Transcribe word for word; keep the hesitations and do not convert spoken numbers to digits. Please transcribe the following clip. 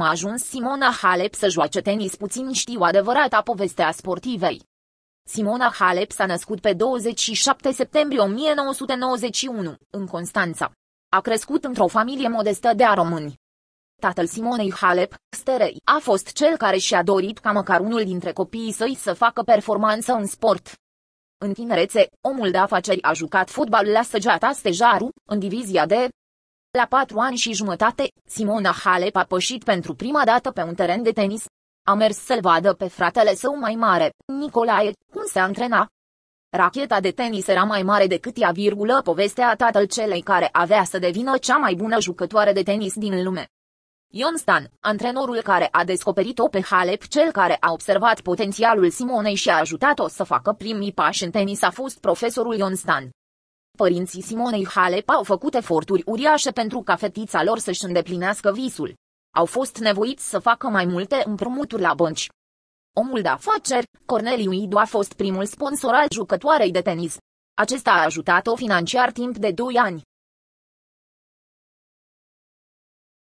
a ajuns Simona Halep să joace tenis. Puțin știu adevărata poveste a sportivei. Simona Halep s-a născut pe douăzeci și șapte septembrie o mie nouă sute nouăzeci și unu, în Constanța. A crescut într-o familie modestă de români. Tatăl Simonei Halep, Sterei, a fost cel care și-a dorit ca măcar unul dintre copiii săi să facă performanță în sport. În tinerețe, omul de afaceri a jucat fotbal la Săgeata Stejaru, în divizia D. La patru ani și jumătate, Simona Halep a pășit pentru prima dată pe un teren de tenis. A mers să-l vadă pe fratele său mai mare, Nicolae, cum se antrena. Racheta de tenis era mai mare decât ea, virgulă, povestea tatăl celei care avea să devină cea mai bună jucătoare de tenis din lume. Ion Stan, antrenorul care a descoperit-o pe Halep, cel care a observat potențialul Simonei și a ajutat-o să facă primii pași în tenis, a fost profesorul Ion Stan. Părinții Simonei Halep au făcut eforturi uriașe pentru ca fetița lor să-și îndeplinească visul. Au fost nevoiți să facă mai multe împrumuturi la bănci. Omul de afaceri, Corneliu Idu, a fost primul sponsor al jucătoarei de tenis. Acesta a ajutat-o financiar timp de doi ani.